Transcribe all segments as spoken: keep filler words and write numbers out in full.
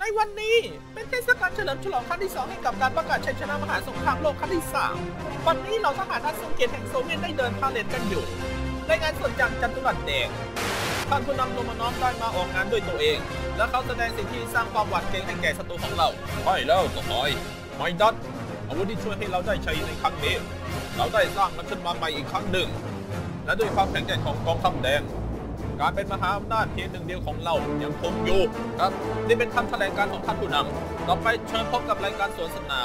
ในวันนี้เป็นเทศกาลเฉลิมฉลองครั้งที่สองให้กับการประกาศชัยชนะมหาสงครามโลกครั้งที่สามวันนี้เหล่าทหารอันทรงเกียรติแห่งโซเวียตได้เดินพาเหรดกันอยู่รายงานสดจากจัตุรัสแดงท่านผู้นำโรมานอฟได้มาออกงานด้วยตัวเองและเขาแสดงสิ่งที่สร้างความหวาดเกรงให้แก่ศัตรูของเราใช่แล้วสหายไมดัสอาวุธที่ช่วยให้เราได้ชัยในครั้งนี้เราได้สร้างมันขึ้นมาใหม่อีกครั้งหนึ่งและด้วยความแข็งแกร่งของกองทัพแดงการเป็นมหาอำนาจเพียงหนึ่งเดียวของเรายังคงอยู่ครับนี่เป็นคำแถลงการของท่านผู้นำต่อไปเชิญพบกับรายการสวนสนาม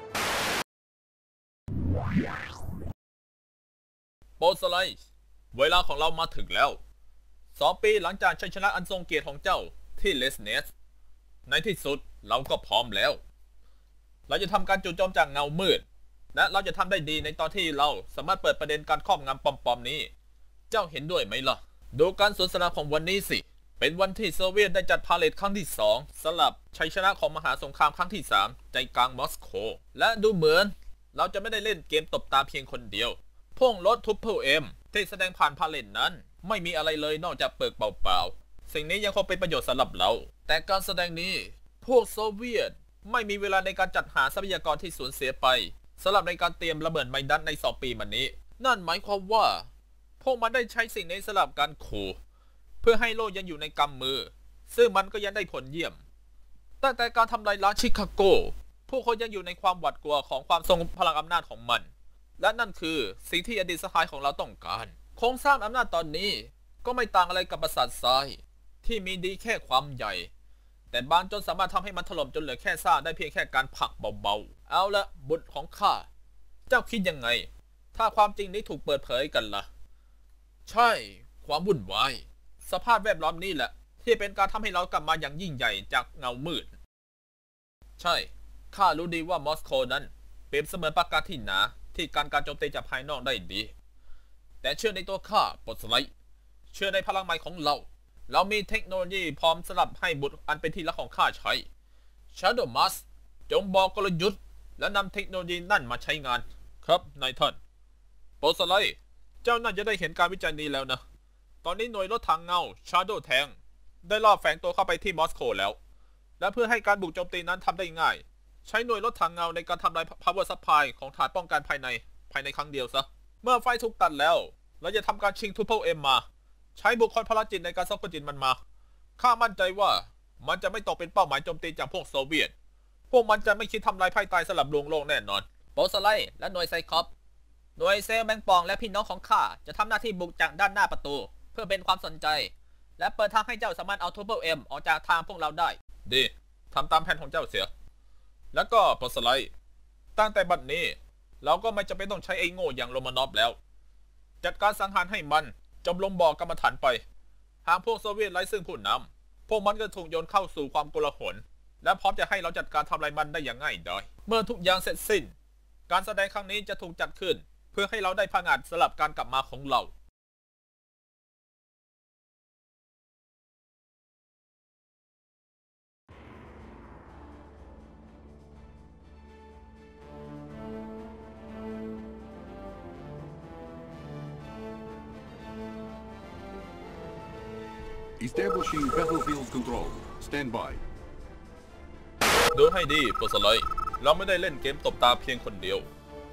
โปสไลส์เวลาของเรามาถึงแล้วสองปีหลังจากชัยชนะอันทรงเกียรติของเจ้าที่เลสเนสในที่สุดเราก็พร้อมแล้วเราจะทำการจู่โจมจากเงามืดและเราจะทำได้ดีในตอนที่เราสามารถเปิดประเด็นการครอบงำปอมๆนี้เจ้าเห็นด้วยไหมล่ะดูการสวนสนามของวันนี้สิเป็นวันที่โซเวียตได้จัดพาเหรดครั้งที่สองสำหรับชัยชนะของมหาสงครามครั้งที่สามใจกลางมอสโกและดูเหมือนเราจะไม่ได้เล่นเกมตบตาเพียงคนเดียวพวกรถทูปเปิลเอ็มที่แสดงผ่านพาเหรดนั้นไม่มีอะไรเลยนอกจากเปลือกเปล่าๆสิ่งนี้ยังคงเป็นประโยชน์สำหรับเราแต่การแสดงนี้พวกโซเวียตไม่มีเวลาในการจัดหาทรัพยากรที่สูญเสียไปสำหรับในการเตรียมระเบิดไมดัสในสองปีมานี้นั่นหมายความว่าพวกมันได้ใช้สิ่งนี้สำหรับการขู่เพื่อให้โลกยังอยู่ในกำมือซึ่งมันก็ยังได้ผลเยี่ยมตั้งแต่การทำลายล้างชิคาโกผู้คนยังอยู่ในความหวาดกลัวของความทรงพลังอำนาจของมันและนั่นคือสิ่งที่อดีตสหายของเราต้องการโครงสร้างอำนาจตอนนี้ก็ไม่ต่างอะไรกับปราสาททรายที่มีดีแค่ความใหญ่แต่บางจนสามารถทำให้มันถล่มจนเหลือแค่ซากได้เพียงแค่การผลักเบาๆเอาละบุตรของข้าเจ้าคิดยังไงถ้าความจริงนี้ถูกเปิดเผยกันล่ะใช่ความวุ่นวายสภาพแวดล้อมนี่แหละที่เป็นการทำให้เรากลับมาอย่างยิ่งใหญ่จากเงามืดใช่ข้ารู้ดีว่ามอสโกนั้นเปรียบเสมือนปากกาที่หนาที่การการโจมตีจากภายนอกได้ดีแต่เชื่อในตัวข้าปลดสไลด์เชื่อในพลังใหม่ของเราเรามีเทคโนโลยีพร้อมสำหรับให้บุตรอันเป็นที่รักของข้าใช้ Shadow Mask จงบอกกลยุทธ์และนำเทคโนโลยีนั่นมาใช้งานครับนายท่านปลดสไลด์เจ้าน่าจะได้เห็นการวิจัยนี้แล้วนะตอนนี้หน่วยรถถังเงา Shadow Tank ได้ลอบแฝงตัวเข้าไปที่มอสโกแล้วและเพื่อให้การบุกโจมตีนั้นทำได้ง่ายใช้หน่วยรถถังเงาในการทำลาย Power Supply ของฐานป้องกันภายในภายในครั้งเดียวซะเมื่อไฟถูกตัดแล้วเราจะทำการชิงทูเปิลเอ็มมาใช้บุคคลพลจิตในการซ่อมจิตมันมาข้ามั่นใจว่ามันจะไม่ตกเป็นเป้าหมายโจมตีจากพวกโซเวียตพวกมันจะไม่คิดทำลายพ่ายตายสลับลวงโลกแน่นอนโปสไลและหน่วยไซคอปหน่วยเซลแมงปองและพี่น้องของข้าจะทำหน้าที่บุกจากด้านหน้าประตูเพื่อเป็นความสนใจและเปิดทางให้เจ้าสามารถเอาทูเปิลเอ็มออกจากทางพวกเราได้ดีทำตามแผนของเจ้าเสียแล้วก็โปสไลตั้งแต่บัดนี้เราก็ไม่จำเป็นต้องใช้ไอ้โง่อย่างโรมานอฟแล้วจัดการสังหารให้มันจมลงบ่อกรรมฐานไปหากพวกโซเวียตไร้ซึ่งผู้นำพวกมันก็ถูกโยนเข้าสู่ความโกลาหลและพร้อมจะให้เราจัดการทำลายมันได้อย่างง่ายดายเมื่อทุกอย่างเสร็จสิ้นการแสดงครั้งนี้จะถูกจัดขึ้นเพื่อให้เราได้ผงาดสลับการกลับมาของเรา Establishing battlefield control. Stand by. ดูให้ดีโปสไลเราไม่ได้เล่นเกมตบตาเพียงคนเดียว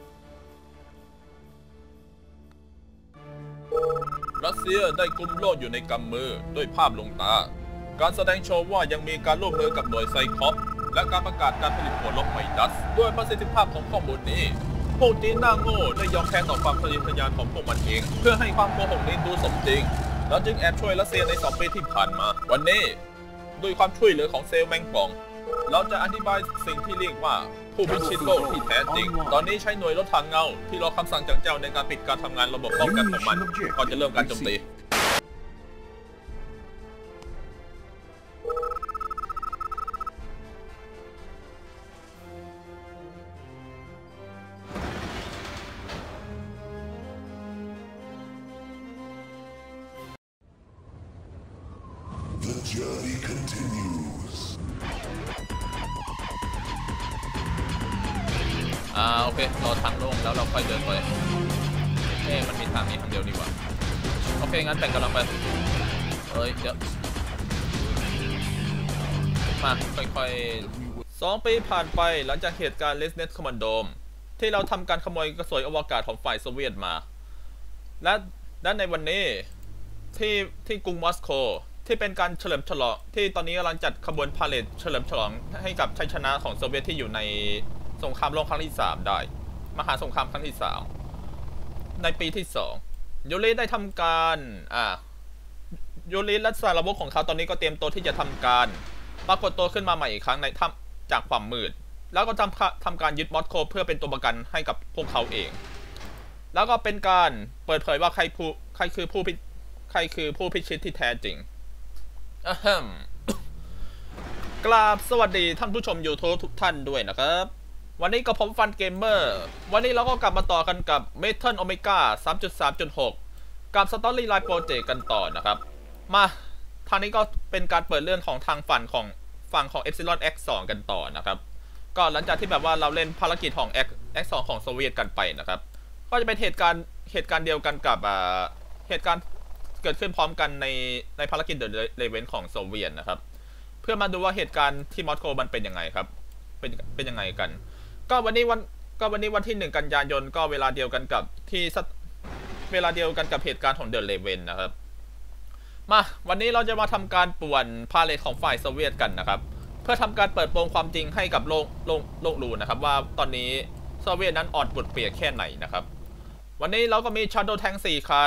รัสเซียได้กุมโลกอยู่ในกำมือด้วยภาพลวงตาการแสดงโชว์ว่ายังมีการร่วมมือกับหน่วยไซคอปและการประกาศการผลิตหัวลบไมดัสด้วยประสิทธิภาพของข้อมูลนี้พวกจีนหน้าโง่ได้ยอมแพ้ต่อความทะเยอทะยานของพวกมันเองเพื่อให้ความโกหกนี้ดูสมจริงเราจึงแอบช่วยรัสเซียในสองปีที่ผ่านมาวันนี้ด้วยความช่วยเหลือของเซลแมงปองเราจะอธิบายสิ่งที่เรียกว่าผู้พิชิตโลกที่แท้จริงตอนนี้ใช้หน่วยรถถังเงาที่รอคำสั่งจากเจ้าในการปิดการทำงานระบบป้องกันของมันก่อนจะเริ่มการโจมตี Journey continues. อ่าโอเครอทางโล่งแล้วเราค่อยเดินไปเอ๊ะมันมีทางนี้ทางเดียวนี่หว่าโอเคงั้นแบ่งกำลังไปเอ้ยเดี๋ยวมาค่อยๆสองปีผ่านไปหลังจากเหตุการณ์เลสเนสคอมมานโดมที่เราทำการขโมยกระสวยอวกาศของฝ่ายโซเวียตมาและและในวันนี้ที่ที่กรุงมอสโกที่เป็นการเฉลิมฉลองที่ตอนนี้กำลังจัดขบวนพาเหรดเฉลิมฉลองให้กับชัยชนะของโซเวียตที่อยู่ในสงครามโลกครั้งที่สามได้มหาสงครามครั้งที่สามในปีที่สองยูริได้ทำการอ่ายูริและสารวัตรของเขาตอนนี้ก็เตรียมตัวที่จะทำการปรากฏตัวขึ้นมาใหม่อีกครั้งในถ้ำจากความมืดแล้วก็ทำทำการยึดมอสโกเพื่อเป็นตัวประกันให้กับพวกเขาเองแล้วก็เป็นการเปิดเผยว่าใครผู้ใครคือผู้พิใครคือผู้พิชิตที่แท้จริงอะฮัมกราบสวัสดีท่านผู้ชม YouTube ทุกท่านด้วยนะครับวันนี้กับผมฟันเกมเมอร์วันนี้เราก็กลับมาต่อกันกับ Metal Omega สามจุดสามจุดหก กับ Storyline Project กันต่อนะครับมาทางนี้ก็เป็นการเปิดเรื่องของทางฝั่งของฝั่งของ Epsilon เอ็กซ์ สอง กันต่อนะครับก็หลังจากที่แบบว่าเราเล่นภารกิจของ เอ็กซ์ สอง ของโซเวียตกันไปนะครับก็จะเป็นเหตุการณ์เหตุการณ์เดียวกันกับเหตุการณ์เกิดขึ้นพร้อมกันในในภารกิจเดอะเลเวนของโซเวียตนะครับเพื่อมาดูว่าเหตุการณ์ที่มอสโกมันเป็นยังไงครับเป็นเป็นยังไงกันก็วันนี้วันก็วันนี้วันที่หนึ่งกันยายนก็เวลาเดียวกันกับที่เวลาเดียวกันกับเหตุการณ์ของเดอะเลเวนนะครับมาวันนี้เราจะมาทำการป่วนพาเลทของฝ่ายโซเวียตกันนะครับเพื่อทำการเปิดโปงความจริงให้กับโลกโลกโลกรู้นะครับว่าตอนนี้โซเวียตนั้นอ่อนปวดเปียกแค่ไหนนะครับวันนี้เราก็มี Shadow Tank สี่คัน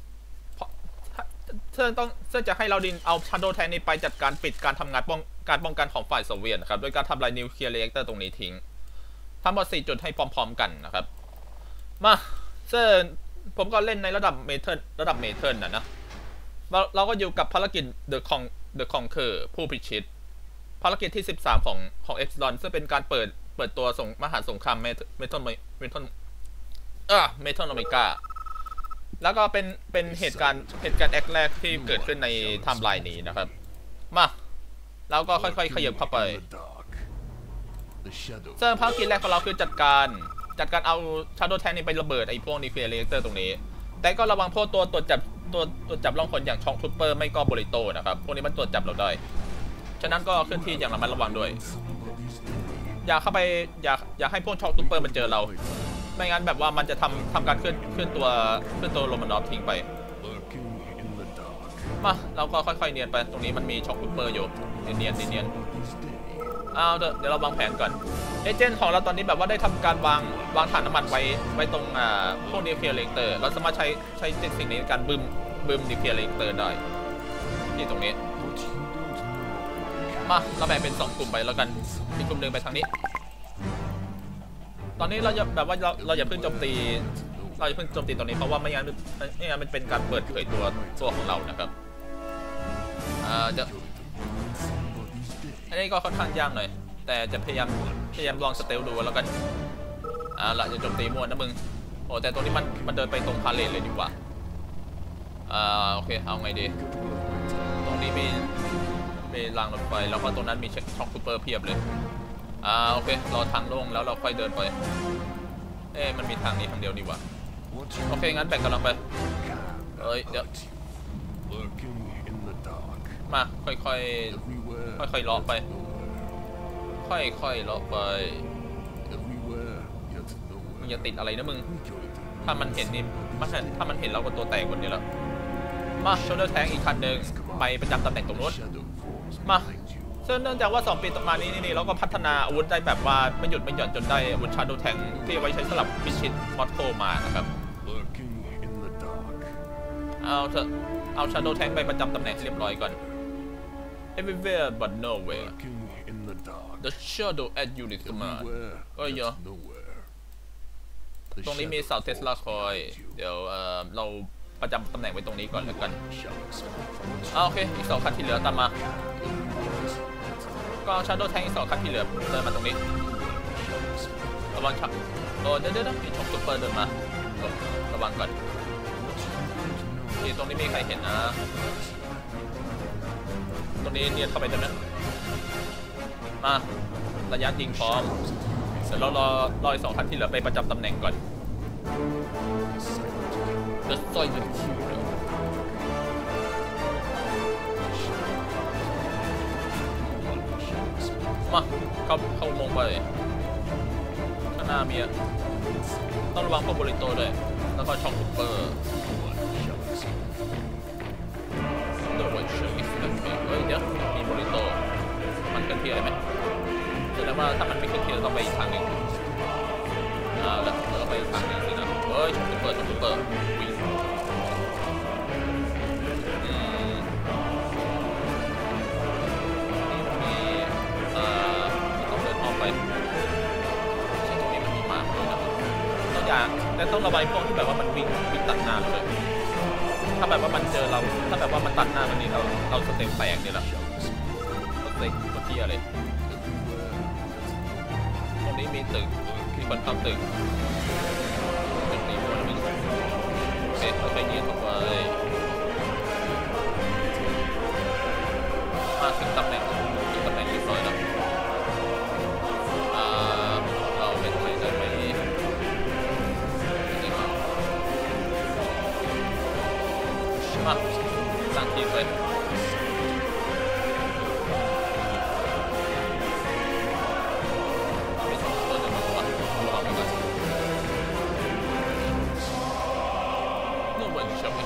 ซึ่งต้องซึ่งจะให้เราดินเอา Shadow Tank นี้ไปจัดการปิดการทำงานป้องการป้องกันของฝ่ายโซเวียตนะครับโดยการทำลายนิวเคลียร์เรีแอคเตอร์ตรงนี้ทิ้งทั้งหมดสี่จุดให้พร้อมๆกันนะครับมาซึ่งผมก็เล่นในระดับเมทัลระดับเมทัลนะนะเราเราก็อยู่กับภารกิจ The Con The Conquer ผู้พิชิตภารกิจที่สิบสามของของ Epsilon ซึ่งเป็นการเปิดเปิดตัวส่งมหาสงครามเมทัลเมทัลเมทัลอ่ะเมทัลโอเมก้าแล้วก็เป็นเป็นเหตุการณ์เหตุการณ์แอคแรกที่เกิดขึ้นในไทม์ไลน์นี้นะครับมาแล้วก็ค่อยๆขยับเข้าไปซึ่งภารกิจแรกของเราคือจัดการจัดการเอา Shadow Tank นี้ไประเบิดไอ้พวกนิวเคลียร์เรีแอคเตอร์ตรงนี้แต่ก็ระวังพวกตัวตรวจจับตัวตรวจจับล่องหนอย่างช็อคทูเปอร์ไม่ก็โบริโตนะครับพวกนี้มันตรวจจับเราได้ฉะนั้นก็เคลื่อนที่อย่างระมัดระวังด้วยอย่าเข้าไปอย่าอย่าให้พวกช็อคทูเปอร์มันเจอเราไม่งั้นแบบว่ามันจะทำทำการเคลื่อนเคลื่อนตัวเคลื่อนตัวโรมานอฟทิ้งไปมาเราก็ค่อยๆเนียนไปตรงนี้มันมีช็อคทูเปอร์อยู่เนียนเนียนเนียนเอาเดี๋ยวเราวางแผนก่อนเอเจนต์ของเราตอนนี้แบบว่าได้ทำการวางวางถังน้ำมันไว้ไว้ตรงอ่าพวกนิวเคลียร์เรีแอคเตอร์เราสามารถใช้ใช้สิ่งนี้ในการบึ้มบึ้มนิวเคลียร์เรีแอคเตอร์ได้นี่ตรงนี้มาเราแบ่งเป็นสองกลุ่มไปแล้วกันอีกกลุ่มหนึ่งไปทางนี้ตอนนี้เราจะแบบว่าเราเราอย่าเพิ่งโจมตีเราอย่าเพิ่งโจมตีตรงนี้เพราะว่าไม่งั้นไม่งั้นมันเป็นการเปิดเผยตัวตัวของเรานะครับอ่าจะอันนี้ก็ค่อนข้างยากหน่อยแต่จะพยายามพยายามลองสเตลดูแล้วกันอ่าละจะโจมตีมั่วนะมึงโอ้แต่ตรงนี้มันมันเดินไปตรงพาเลทเลยดีกว่าอ่าโอเคเอาไงดีตรงนี้มีมีรางรถไฟแล้วก็ตรงนั้นมีช็อคซูเปอร์เพียบเลยอ่าโอเครอทางลงแล้วเราค่อยเดินไปเอ๊ะมันมีทางนี้ทางเดียวดีกว่าโอเคงั้นแบ่งกำลังไปเอ้ยเดี๋ยวมาค่อยๆค่อยๆเลาะไปค่อยๆเลาะไปมึงอย่าติดอะไรนะมึงถ้ามันเห็นนี่มันถ้ามันเห็นเราก็ตัวแตกคนนี้แล้วมาโชเดอร์แทงอีกคันหนึ่งไปประจำตำแหน่งตรงนู้นมาซึ่งเนื่องจากว่าสองปีต่อมานี้นี่เราก็พัฒนาอาวุธได้แบบว่าไม่หยุดไม่หย่อนจนได้อาวุธชาโดว์แทงที่เอาไว้ใช้สลับพิชิตมอสโกมานะครับเอาเถอะเอาชาโดว์แทงไปประจำตำแหน่งเรียบร้อยก่อน everywhere but nowhere the shadow at unit command ก็เยอะตรงนี้มีเสาเทสลาคอยเดี๋ยวเอ่อเราประจำตำแหน่งไว้ตรงนี้ก่อนแล้วกันเอาโอเคอีกสองคันที่เหลือตามมาก็ชาโดว์แทงอีกสองคันที่เหลือเดินมาตรงนี้ระวังชักโอ้เดี๋ยวเดี๋ยวมีช็อคซูเปอร์เดินมาระวังก่อนที่ตรงนี้มีใครเห็นนะตรงนี้เนียนเข้าไปได้ไหมมาระยะยิงพร้อมเดี๋ยวเรารอรออีกสองคันที่เหลือไปประจำตำแหน่งก่อนเดี๋ยวซอยจะคิวเลยมาเข้าเข้าอุโมงค์ไปข้างหน้ามีอะต้องระวังพวกบริโตด้วยแล้วก็ช่องซุปเปอร์เดอะวันเชอร์อิสแบบเฮ้ยเดี๋ยวมีบริโตมันเคลื่อนที่อะไรไหมแสดงว่าถ้ามันไม่เคลื่อนที่เราต้องไปอีกทางหนึ่งอ่าแล้วเราก็ไปอีกทางหนึ่งสินะเฮ้ยช่องซุปเปอร์ช่องซุปเปอร์วิ่งแต่ต้องระบายพวกที่แบบว่ามันวิ่งวิ่งตัดหน้าเลยถ้าแบบว่ามันเจอเราถ้าแบบว่ามันตัดหน้ามันนี่เราเราสเต็ปแตกเนี่ยแหละสเต็ปตัวเที่ยเลยตรงนี้มีตึกมีคนเข้าตึกตึกนี้คนนึงโอเคเราไปยืนเข้าไปมาถึงตำแหน่งถึงตำแหน่งเรียบร้อยแล้วเราเป็นใครได้ไหมมาสั่งทีมเลยไม่ต้องเปิดเลยมาระวังไปก่อนเมื่อวันเช้า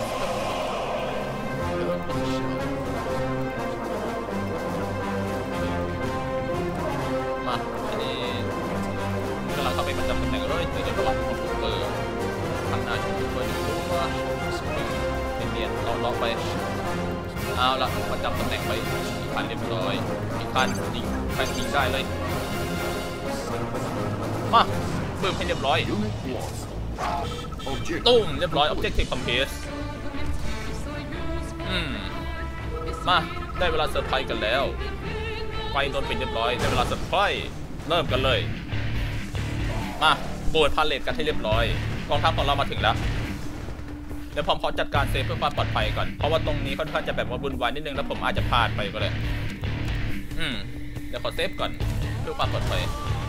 มาอันนี้กำลังเข้าไปประจำตำแหน่งเลยเดี๋ยวระวังของซุปเปอร์ข้างหน้าซุปเปอร์ดูว่าเนียนๆเลาะไปเอาละประจำตำแหน่งไปอีกคันเรียบร้อยอีกคันยิงใครยิงได้เลยมาบึ้มให้เรียบร้อยตุ้มเรียบร้อย Objective Complete อืมมาได้เวลาเซอร์ไพรส์กันแล้วไฟโดนปิดเรียบร้อยได้เวลาเซอร์ไพรส์เริ่มกันเลยมาโบดพาเลทกันให้เรียบร้อยกองทัพของเรามาถึงแล้วเดี๋ยวผมขอจัดการเซฟเพื่อความปลอดภัยก่อนเพราะว่าตรงนี้ค่อนข้างจะแบบว่าวุ่นวายนิดนึงแล้วผมอาจจะพลาดไปก็เลยอืมเดี๋ยวขอเซฟก่อนเพื่อความปลอดภัย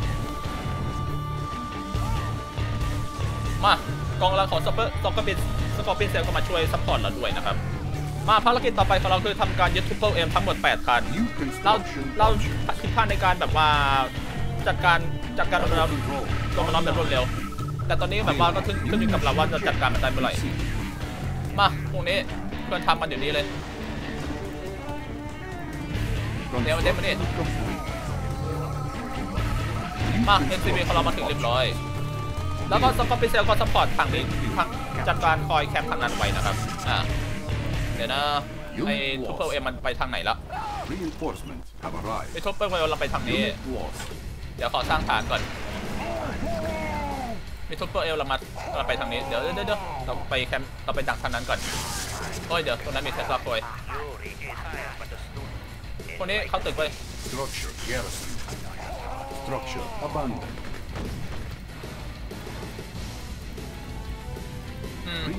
มากองกำลังของสเปอร์สกอร์ปินสกอร์ปินเซลก็มาช่วยซัพพอร์ตเราด้วยนะครับมาภารกิจต่อไปของเราคือทำการยึดทูเปิลเอ็มทั้งหมดแปดคันเราเราคิดพลาดในการแบบว่าจัดการจัดการลงมาลงมาล้อมแบบรวดเร็วแต่ตอนนี้แบบว่าก็ขึ้นขึ้นอยู่กับเราว่าจะจัดการมันได้เมื่อไหร่มาพวกนี้เพื่อนทำมันเดี๋ยวนี้เลยเดี๋ยวมาเด็ดมาเด็ดมา เอ็น ซี บี ของเรามาถึงเรียบร้อยแล้วก็สกอร์ปิเซลก็ซัพพอร์ตทางนี้จัดการคอยแคมป์ทางนั้นไว้นะครับอ่าเดี๋ยวนะไอ้ทูเปิลเอ็มมันไปทางไหนละไอ้ทูเปิลเอ็มเราไปทางนี้เดี๋ยวขอสร้างฐานก่อนมีทูเปอร์เอลเรามาเราไปทางนี้เดี๋ยวเดี๋ยวเดี๋ยวเราไปแคมป์เราไปดักทางนั้นก่อนโอ้ยเดี๋ยวตรงนั้นมีเทสลาโอยคนนี้เขาตึกไปอืม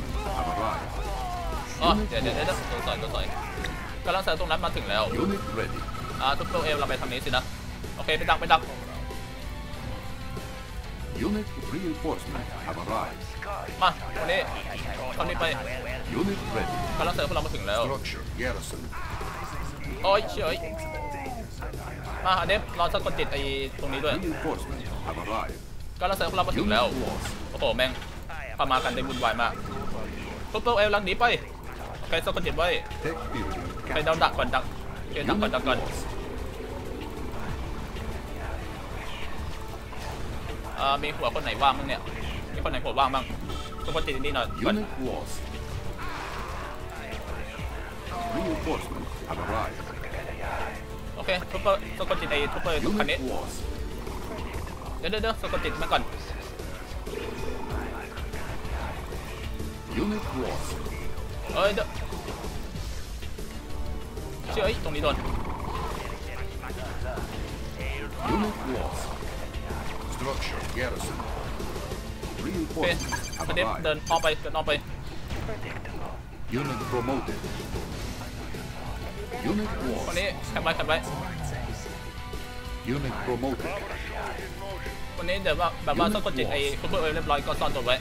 อ๋อเดี๋ยวเดี๋ยวเดี๋ยวตัวสอยตัวสอยกำลังเสริมตรงนั้นมาถึงแล้วอ่าทูเปอร์เอลเราไปทางนี้สินะโอเคไปดักไปดัก Unit reinforcement have arrived. มาคนนี้คนนี้ไป Unit ready. กำลังเสริมพวกเรามาถึงแล้ว Structure garrison. โอ้ยเฉยมาเดฟรอสักคนติดไอ้ตรงนี้ด้วย Reinforcement have arrived. กำลังเสริมพวกเรามาถึงแล้วโอ้โหแม่งพามากันได้วุ่นวายมากปุ๊บปุ๊บเอลลังหนีไปใครสักคนติดไว้ใครเดาดักก่อนดักเกี่ยดักก่อนดักก่อนมีหัวคนไหนว่างบ้างเนี่ยมีคนไหนหัวว่างบ้างทุกคนติดนี่หน่อยก่อนโอเคทุกคนทุกคนติดไอ้ทุกคนทุกคันนี้เดี๋ยวเดี๋ยวเดี๋ยวทุกคนติดมาก่อนเอ้ยเดี๋ยวเชื่อไอ้ตรงนี้โดนโอเคประเด็นเดินออกไปเดินออกไป Unit promoted. Unit คนนี้แคปไว้แคปไว้ Unit promoted. คนนี้เดี๋ยวว่าแบบว่าต้องกดจิตไอ้คุปเปอร์เอเรียบร้อยก็ซ่อนตัวไว้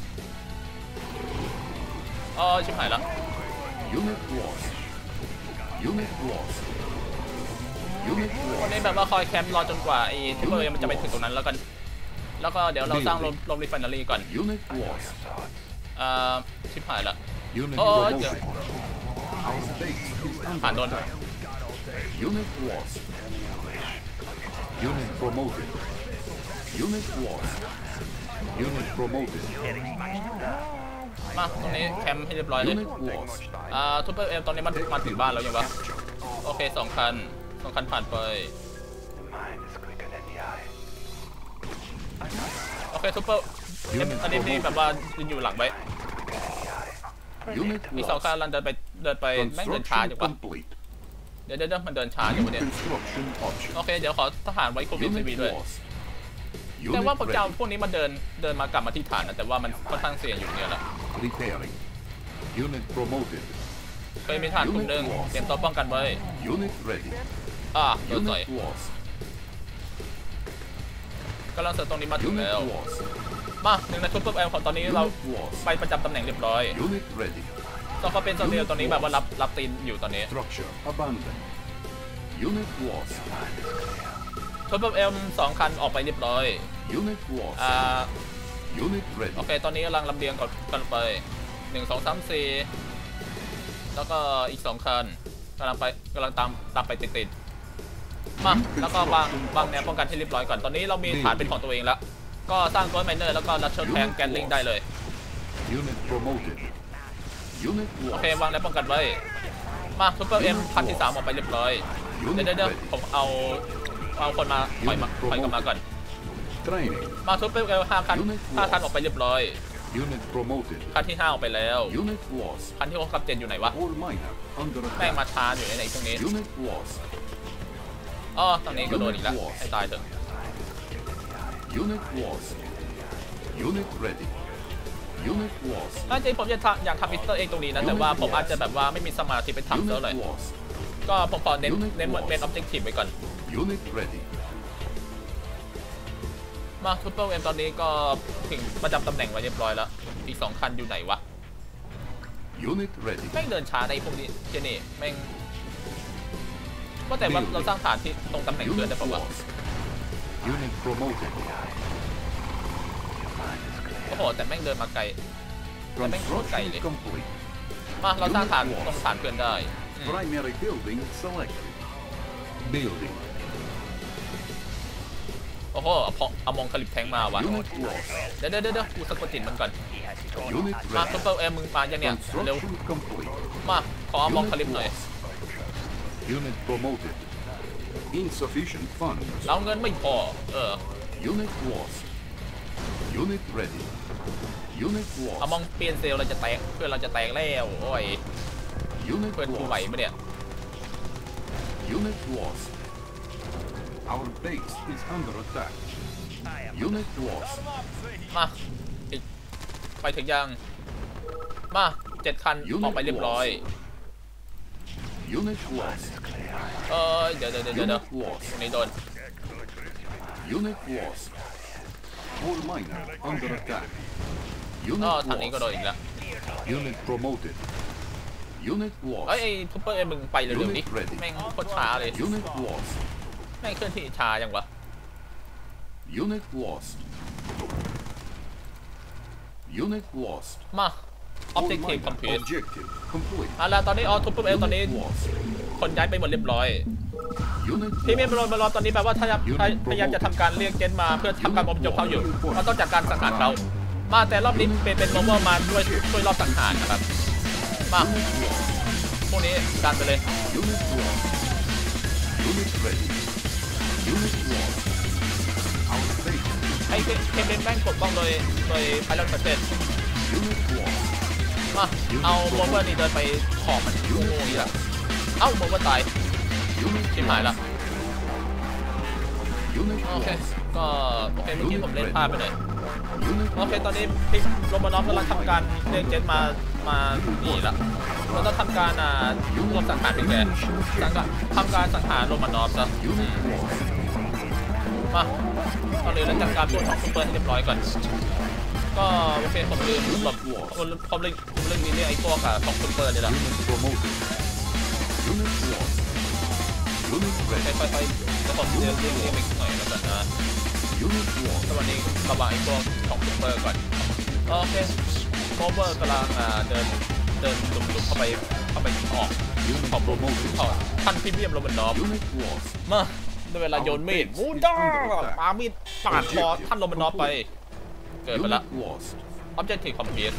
อ๋อชิบหายแล้ว Unit lost. Unit lost. Unit วันนี้ lost. แบบว่าคอยแคมป์รอจนกว่าไอ้ทูเปอร์มันจะไปถึงตรงนั้นแล้วกันแล้วก็เดี๋ยวเราสร้างโรงรีไฟนารีก่อน Unit lost. อ่าชิบหายละ Unit Oh, promoted. yeah. Our base is under Phản đồn. attack. Unit lost. Unit promoted. Unit lost. Unit promoted. มาตรงนี้แคมป์ให้เรียบร้อยเลย Unit lost. อ่าทูเปอร์เอ็มตอนนี้มันมาถึงบ้านแล้วยังวะโอเคสองคันสองคันผ่านไปโอเคทูเปอร์เอ็มอันนี้นี่แบบว่าอยู่หลังไว้ Unit อีกสอง lost. คันรันเดินไปเดินไปแม่งเดินช้าอยู่ Construction ปะ complete. เดี๋ยวเดี๋ยวเดี๋ยวมันเดินช้าอยู่ New วะเนี่ย construction โอ option. เคเดี๋ยวขอทหารไว้โควิดซีวี Unit ด้วย lost. แต่ว่า Unit พวกเจ้า ready. พวกนี้มันเดินเดินมากลับมาที่ฐานนะแต่ว่ามันค่อนข้างเสี่ยงอยู่เนี่ยแหละ Repairing. Unit promoted. เคยมีฐานกลุ่มหนึ่งเตรียมตัวป้องกันไว้ Unit ready. อ่าโดนต่อย Unit lost. กำลังเสริมตรงนี้มาถึง Unit แล้ว lost. มาหนึ่งในทูเปอร์เอ็มของตอนนี้เรา Unit lost. ไปประจำตำแหน่งเรียบร้อย Unit ready. ต้องเขาเป็นโซเดียลตอนนี้แบบว่ารับรับตีนอยู่ตอนนี้ Structure abandoned. Unit lost. ทูเปอร์เอ็มสองคันออกไปเรียบร้อย Unit lost. อ่า Unit ready. โอเคตอนนี้กำลังลำเลียงกันกันไปหนึ่งสองสามสี่แล้วก็อีกสองคันกำลังไปกำลังตามตามไปติดๆมาแล้วก็วางวางแนวป้องกันให้เรียบร้อยก่อนตอนนี้เรามีฐานเป็นของตัวเองแล้วก็สร้างโกลด์ไมเนอร์แล้วก็รัชเชอร์แทงแกนลิงได้เลย Unit promoted. Unit โอ lost. เควางแนวป้องกันไว้มาทูเปอร์เอ็มคันที่สามออกไปเรียบร้อยเดี๋ยว Unit เดี๋ยวเดี๋ยว ready. ผมเอาเอาคนมาถอยมาถอยกลับมาก่อน Training. มาทูเปอร์เอ็มห้าคันห้าคันออกไปเรียบร้อย Unit promoted. คันที่ห้าออกไปแล้ว Unit lost. คันที่หกกับเจ็ดอยู่ไหนวะ All miner under แม่ง attack. มาช้าอยู่ในไหนตรงนี้ Unit lost. อ๋อตรงนี้ก็โดนอีกแล้วให้ตายเถอะ Unit lost. Unit ready. Unit lost. ถ้าจริงผมจะทำอยากทำมิสเตอร์เองตรงนี้นะแต่ว่าผมอาจจะแบบว่าไม่มีสมาธิไปทำเท่าไหร่ Unit lost. ก็ผมขอเน้นเน้นเน้นออบเจกตีฟไปก่อน Unit ready. มาทูเปอร์เอ็มตอนนี้ก็ถึงประจำตำแหน่งไว้เรียบร้อยแล้วอีกสองคันอยู่ไหนวะ Unit ready. แม่งเดินช้าในพวกนี้เจนี่แม่งว่าแต่ว่าเราสร้างฐานที่ตรงตำแหน่งเพื่อน Unit ได้ปะวะ lost. Unit promoted. โอ้โหแต่แม่งเดินมาไกล Construction complete. มาเราสร้างฐานตรงฐานเพื่อนได้อืม Primary building selected. Building. โอ้โหเอาพอเอามองคลิปแทงมาวะ Unit lost. เดี๋ยวเดี๋ยวเดี๋ยวกูสะกดจิตมันก่อน Unit มาทู ready. เปอร์เอ็มมึงมายังเนี่ยเร็ว Construction complete. มาขอเอามองค Unit ลิปหน่อย lost. Unit promoted. Insufficient funds. เราเงินไม่พอเออ Unit lost. Unit ready. Unit เอามอง lost. เปลี่ยนเซลล์เราจะแตกเพื่อนเราจะแตกแล้วโอ้ย Unit เพื่อนกูไหว lost. ไหมเนี่ย Unit lost. Our base is under attack. Unit lost. มาอีกไปถึงยังมาเจ็ดคันออกไปเรียบร้อย Unit lost. เออเดี๋ยวเดี๋ยวเดี๋ยวเดี๋ยว Unit lost. ตรงนี้โดน Unit lost. All miner under attack. อ๋อ Unit ทางนี้ก็โดน lost. อีกแล้ว Unit promoted. Unit เอ้ย lost. ไอ้ทูเปอร์เอ็มมึงไปเร็วๆดิ Unit ready. แม่งโคตรช้าเลย Unit lost. แม่งเคลื่อนที่ช้ายังวะ Unit lost. Unit lost. มาออบ All เจกตีฟ miner คอมพิวต์ objective complete. เอาละตอนนี้ออทูเปอร์เอ็มตอนนี้ Unit lost. คนย้ายไปหมดเรียบร้อย Unit พี่เมีย lost. บอลบอลตอนนี้แบบว่าถ้าพยายามจะทำการเรียกเจนมาเพื่อทำการอพยพเขาอยู่เราต้องจัดการสังหารเขามาแต่รอบนี้เป็นเป็นโมเวอร์มาช่วยช่วยรอบสังหารนะครับมาพวกนี้ดันไปเลย Unit lost. Unit ready. Unit lost. Our base. ไอ้เคเคเบนแม่งปกป้องโดยโดยไพลอตประเทศ Unit lost. มาเอาโมเวอร์นี่เดินไปขอบมันโง่ๆนี่แหละเอ้าโมเวอร์ตาย Unit ชิบหายละ Unit โอเค lost. ก็โอเคเมื่อกี้ผมเล่นพลาดไปหน่อย Unit โอเค lost. ตอนนี้พี่โรมานอฟกำลังทำการเรียกเจนมามาหนีละเราต้องทำการอ่ารวมสังหารพี่แกสังหารทำการสังหารโรมานอฟซะ Unit lost. มาตอนนี้เราจัดการพวกของซูเปอร์ให้เรียบร้อยก่อนก็โอเคผมลืมแบบผมผมลืมผมลืมมีเรื่องไอ้พวกอะของซูเปอร์นี่แหละ Unit promoted. Unit lost. Unit ค่ ready. อยๆก็ต้องเรียนเรียนเรียนหน่อยแล้วกันนะ Unit lost. สวัสดีระบายพวกของซูเปอร์ก่อนโอเคโคเวอร์กำลังอ่าเดินเดินดุ่มๆเข้าไปเข้าไปออก Unit ขอบรูป promoted. ขอท่านพรีเมียมโรมันดอฟ Unit lost. มาได้เวลาโยนมีดมูด้าปามีดปาดคอท่านโรมันดอฟไปเกิดไปละ Unit lost. Objective Complete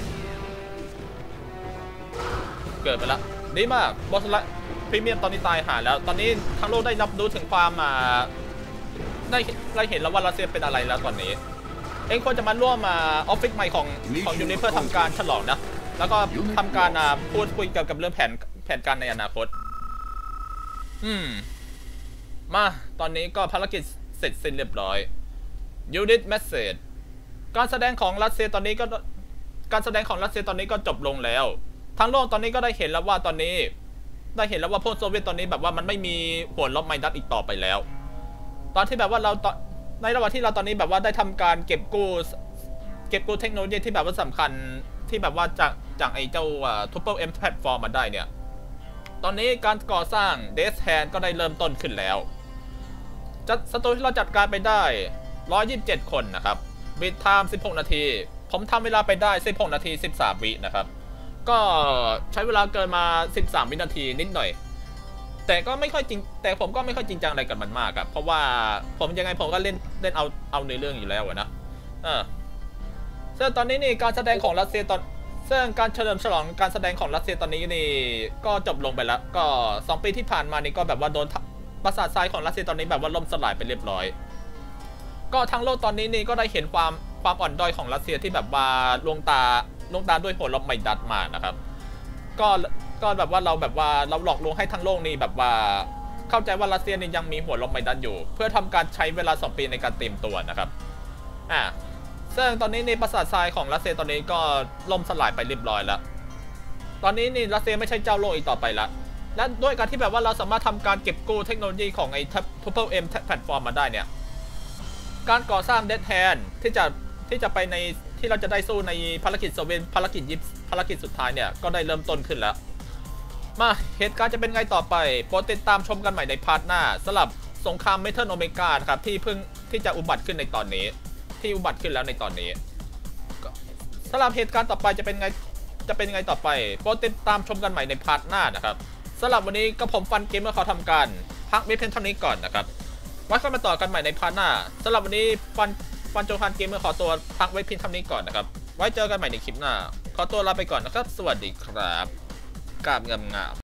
เกิดไปละดีมากบอสละพรีเมียมตอนนี้ตายหาแล้วตอนนี้ทั้งโลกได้รับรู้ถึงความอ่าได้ได้เห็นแล้วว่ารัสเซียเป็นอะไรแล้วตอนนี้เองควรจะมาร่วมมาออฟฟิศใหม่ของของยูนิตเพื่อทำการฉลองนะแล้วก็ทำการอ่าพูดคุยเกี่ยวกับเรื่องแผนแผนการในอนาคตอืมมาตอนนี้ก็ภารกิจเสร็จสิ้นเรียบร้อยยูนิตเมสเซจการแสดงของรัสเซียตอนนี้ก็การแสดงของรัสเซียตอนนี้ก็จบลงแล้วทั้งโลกตอนนี้ก็ได้เห็นแล้วว่าตอนนี้ได้เห็นแล้วว่าพวกโซเวียตตอนนี้แบบว่ามันไม่มีหัวลบไมดัสอีกต่อไปแล้วตอนที่แบบว่าเราตอนในระหว่างที่เราตอนนี้แบบว่าได้ทำการเก็บกู้เก็บกู้เทคโนโลยีที่แบบว่าสำคัญที่แบบว่าจากจากไอ้เจ้าทูเปิลเอ็มแพลตฟอร์มมาได้เนี่ยตอนนี้การก่อสร้างเดสแฮนก็ได้เริ่มต้นขึ้นแล้วจัดศัตรูที่เราจัดการไปได้หนึ่งร้อยยี่สิบเจ็ดคนนะครับบิดไทม์สิบหกนาทีผมทำเวลาไปได้สิบหกนาทีสิบสามวินะครับก็ใช้เวลาเกินมาสิบสามวินาทีนิดหน่อยแต่ก็ไม่ค่อยจริงแต่ผมก็ไม่ค่อยจริงจังอะไรกับมันมากครับเพราะว่าผมยังไงผมก็เล่นเล่นเอาเอาในเรื่องอยู่แล้วนะเออซึ่งตอนนี้นี่การแสดงของรัสเซียตอนซึ่งการเฉลิมฉลองการแสดงของรัสเซียตอนนี้นี่ก็จบลงไปแล้วก็สองปีที่ผ่านมานี่ก็แบบว่าโดนปราสาททรายของรัสเซียตอนนี้แบบว่าล่มสลายไปเรียบร้อยก็ทั้งโลกตอนนี้นี่ก็ได้เห็นความความอ่อนด้อยของรัสเซียที่แบบว่าลวงตาลงตาด้วยหัวลบไมดัสมานะครับก็ก็แบบว่าเราแบบว่าเราหลอกลวงให้ทั้งโลกนี้แบบว่าเข้าใจว่ารัสเซียนี่ยังมีหัวลบไมดัสอยู่เพื่อทำการใช้เวลาสองปีในการเตรียมตัวนะครับอ่าซึ่งตอนนี้ในปราสาททรายของรัสเซียตอนนี้ก็ล่มสลายไปเรียบร้อยแล้วตอนนี้นี่รัสเซียไม่ใช่เจ้าโลกอีกต่อไปละและด้วยการที่แบบว่าเราสามารถทำการเก็บกู้เทคโนโลยีของไอ้ Triple M แพลตฟอร์มมาได้เนี่ยการก่อสร้างเดดแฮนที่จะที่จะไปในที่เราจะได้สู้ในภารกิจโซเวียตภารกิจยิปภารกิจสุดท้ายเนี่ยก็ได้เริ่มต้นขึ้นแล้วมาเหตุการณ์จะเป็นไงต่อไปโปรดติดตามชมกันใหม่ในพาร์ทหน้าสำหรับสงครามเมทัลโอเมก้านะครับที่เพิ่งที่จะอุบัติขึ้นในตอนนี้ที่อุบัติขึ้นแล้วในตอนนี้สำหรับเหตุการณ์ต่อไปจะเป็นไงจะเป็นไงต่อไปโปรดติดตามชมกันใหม่ในพาร์ทหน้านะครับสำหรับวันนี้ก็ผมฟันเกมเมื่อเขาทำการพักไว้เพียงเท่านี้ก่อนนะครับไว้ค่อยมาต่อกันใหม่ในพาร์ทหน้าสำหรับวันนี้ฟันฟันโจฮันเกมเมื่อขอตัวพักไว้เพียงเท่านี้ก่อนนะครับไว้เจอกันใหม่ในคลิปหน้าขอตัวลาไปก่อนนะครับสวัสดีครับกราบงาม